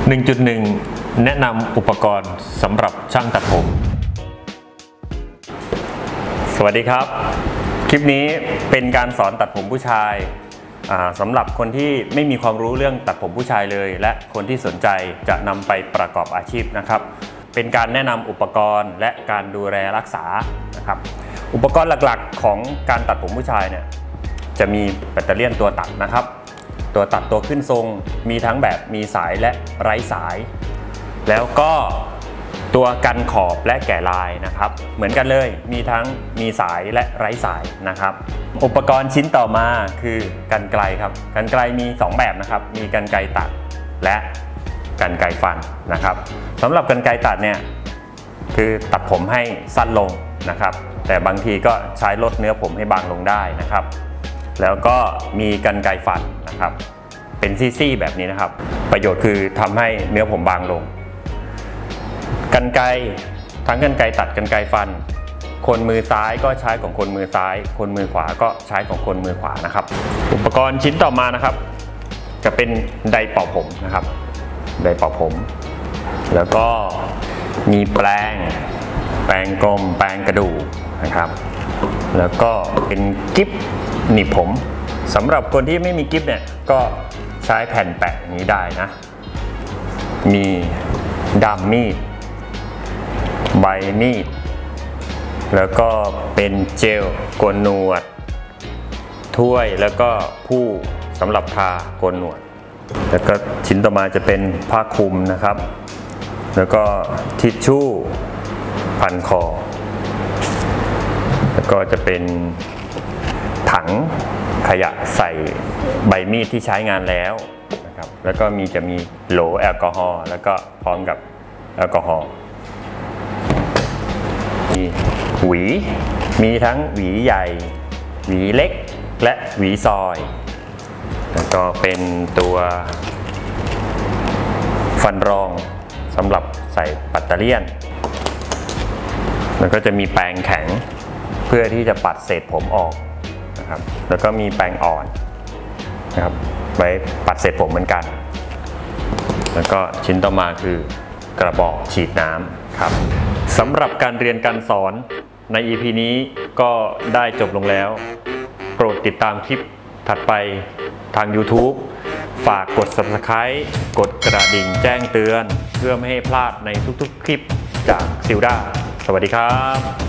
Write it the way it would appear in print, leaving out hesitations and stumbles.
1.1 แนะนำอุปกรณ์สำหรับช่างตัดผมสวัสดีครับคลิปนี้เป็นการสอนตัดผมผู้ชายสำหรับคนที่ไม่มีความรู้เรื่องตัดผมผู้ชายเลยและคนที่สนใจจะนำไปประกอบอาชีพนะครับเป็นการแนะนำอุปกรณ์และการดูแลรักษานะครับอุปกรณ์หลักๆของการตัดผมผู้ชายเนี่ยจะมีแบตเตอรี่ตัวตัดนะครับตัวตัดตัวขึ้นทรงมีทั้งแบบมีสายและไร้สายแล้วก็ตัวกันขอบและแกะลายนะครับเหมือนกันเลยมีทั้งมีสายและไร้สายนะครับอุปกรณ์ชิ้นต่อมาคือกรรไกรครับกรรไกรมี2แบบนะครับมีกรรไกรตัดและกรรไกรฟันนะครับสำหรับกรรไกรตัดเนี่ยคือตัดผมให้สั้นลงนะครับแต่บางทีก็ใช้ลดเนื้อผมให้บางลงได้นะครับแล้วก็มีกรรไกรฟันนะครับเป็นซี่ๆแบบนี้นะครับประโยชน์คือทำให้เนื้อผมบางลงกรรไกรทั้งกรรไกรตัดกรรไกรฟันคนมือซ้ายก็ใช้ของคนมือซ้ายคนมือขวาก็ใช้ของคนมือขวานะครับอุปกรณ์ชิ้นต่อมานะครับจะเป็นไดร์เป่าผมนะครับไดร์เป่าผมแล้วก็มีแปรงกลมแปรงกระดูกนะครับแล้วก็เป็นกิ๊บหนีบผมสำหรับคนที่ไม่มีกิ๊บเนี่ยก็ใช้แผ่นแปะอย่างนี้ได้นะมีด้ามมีดใบมีดแล้วก็เป็นเจลโกนหนวดถ้วยแล้วก็ผู้สำหรับทาโกนหนวดแล้วก็ชิ้นต่อมาจะเป็นผ้าคลุมนะครับแล้วก็ทิชชู่พันคอแล้วก็จะเป็นถังขยะใส่ใบมีดที่ใช้งานแล้วนะครับแล้วก็จะมีโหลแอลกอฮอล์แล้วก็พร้อมกับแอลกอฮอล์มีหวีมีทั้งหวีใหญ่หวีเล็กและหวีซอยแล้วก็เป็นตัวฟันรองสำหรับใส่ปัตเตอร์เลียนแล้วก็จะมีแปรงแข็งเพื่อที่จะปัดเศษผมออกนะครับแล้วก็มีแปรงอ่อนนะครับไว้ปัดเศษผมเหมือนกันแล้วก็ชิ้นต่อมาคือกระบอกฉีดน้ำครับสำหรับการเรียนการสอนใน EP นี้ก็ได้จบลงแล้วโปรดติดตามคลิปถัดไปทาง YouTube ฝากกด Subscribe กดกระดิ่งแจ้งเตือนเพื่อไม่ให้พลาดในทุกๆคลิปจากซิลด้าสวัสดีครับ